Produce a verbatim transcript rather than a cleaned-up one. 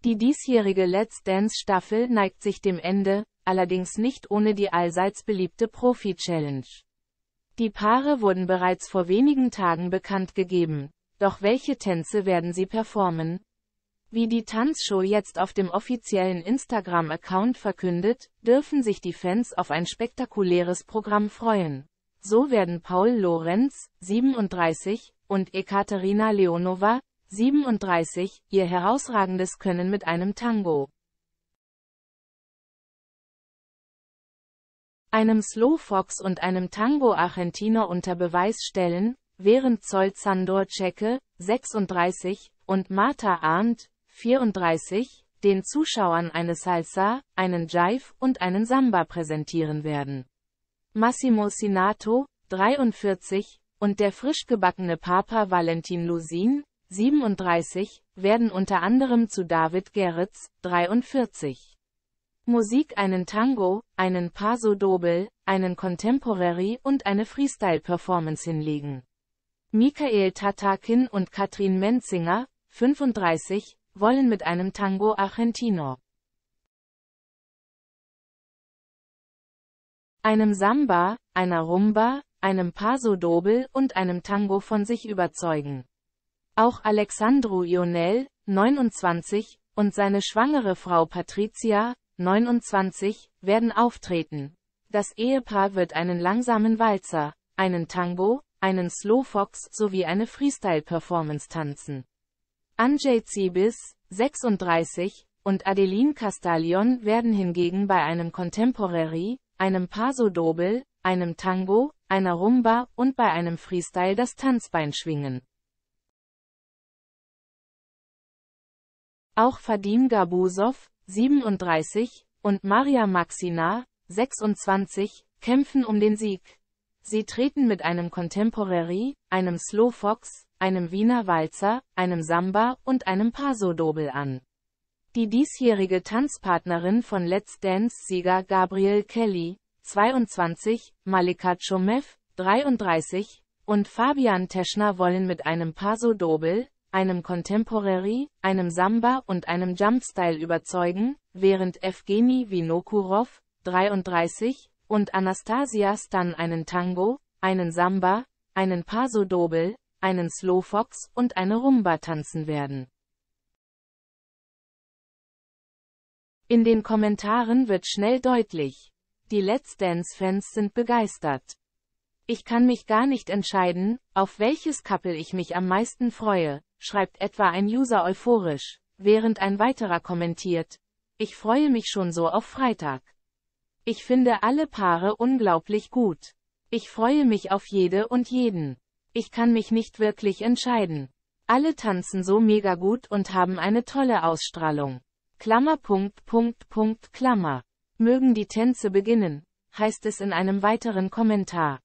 Die diesjährige Let's Dance-Staffel neigt sich dem Ende, allerdings nicht ohne die allseits beliebte Profi-Challenge. Die Paare wurden bereits vor wenigen Tagen bekannt gegeben. Doch welche Tänze werden sie performen? Wie die Tanzshow jetzt auf dem offiziellen Instagram-Account verkündet, dürfen sich die Fans auf ein spektakuläres Programm freuen. So werden Paul Lorenz, siebenunddreißig, und Ekaterina Leonova, siebenunddreißig, ihr herausragendes Können mit einem Tango, einem Slowfox und einem Tango Argentino unter Beweis stellen, während Sol Sándor Czeche, sechsunddreißig, und Marta Arndt, vierunddreißig, den Zuschauern eine Salsa, einen Jive und einen Samba präsentieren werden. Massimo Sinato, dreiundvierzig, und der frisch gebackene Papa Valentin Lusin, siebenunddreißig, werden unter anderem zu David Gerets, dreiundvierzig, Musik einen Tango, einen Paso Doble, einen Contemporary und eine Freestyle-Performance hinlegen. Michael Tatakin und Katrin Menzinger, fünfunddreißig, wollen mit einem Tango Argentino, einem Samba, einer Rumba, einem Paso Doble und einem Tango von sich überzeugen. Auch Alexandru Ionel, neunundzwanzig, und seine schwangere Frau Patricia, neunundzwanzig, werden auftreten. Das Ehepaar wird einen langsamen Walzer, einen Tango, einen Slowfox sowie eine Freestyle-Performance tanzen. Andrzej Cibis, sechsunddreißig, und Adeline Castellón werden hingegen bei einem Contemporary, einem Paso Doble, einem Tango, einer Rumba und bei einem Freestyle das Tanzbein schwingen. Auch Vadim Gabusov, siebenunddreißig, und Maria Maxina, sechsundzwanzig, kämpfen um den Sieg. Sie treten mit einem Contemporary, einem Slowfox, einem Wiener Walzer, einem Samba und einem Paso Doble an. Die diesjährige Tanzpartnerin von Let's Dance-Sieger Gabrielle Kelly, zweiundzwanzig, Malika Chomev, dreiunddreißig, und Fabian Teschner wollen mit einem Paso Doble, einem Contemporary, einem Samba und einem Jumpstyle überzeugen, während Evgeny Vinokurov, dreiunddreißig, und Anastasia Stan einen Tango, einen Samba, einen Paso Doble, einen Slowfox und eine Rumba tanzen werden. In den Kommentaren wird schnell deutlich: Die Let's Dance-Fans sind begeistert. Ich kann mich gar nicht entscheiden, auf welches Couple ich mich am meisten freue, schreibt etwa ein User euphorisch, während ein weiterer kommentiert: Ich freue mich schon so auf Freitag. Ich finde alle Paare unglaublich gut. Ich freue mich auf jede und jeden. Ich kann mich nicht wirklich entscheiden. Alle tanzen so mega gut und haben eine tolle Ausstrahlung. Klammer Punkt Punkt Punkt Klammer. Mögen die Tänze beginnen, heißt es in einem weiteren Kommentar.